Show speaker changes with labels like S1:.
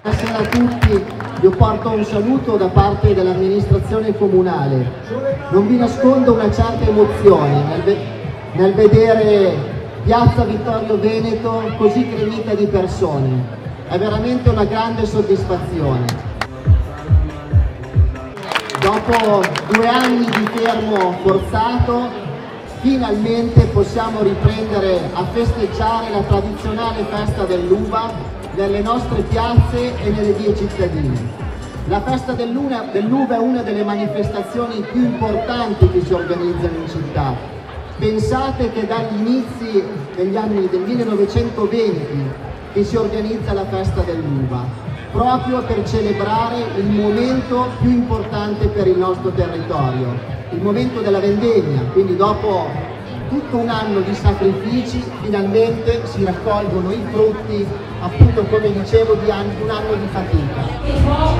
S1: Buonasera a tutti, io porto un saluto da parte dell'amministrazione comunale. Non vi nascondo una certa emozione nel vedere Piazza Vittorio Veneto così gremita di persone. È veramente una grande soddisfazione. Dopo 2 anni di fermo forzato, finalmente possiamo riprendere a festeggiare la tradizionale festa dell'uva nelle nostre piazze e nelle vie cittadine. La festa dell'uva è una delle manifestazioni più importanti che si organizzano in città. Pensate che dagli inizi degli anni del 1920 che si organizza la festa dell'uva, proprio per celebrare il momento più importante per il nostro territorio, il momento della vendemmia, quindi dopo tutto un anno di sacrifici finalmente si raccolgono i frutti, appunto come dicevo, di un anno di fatica.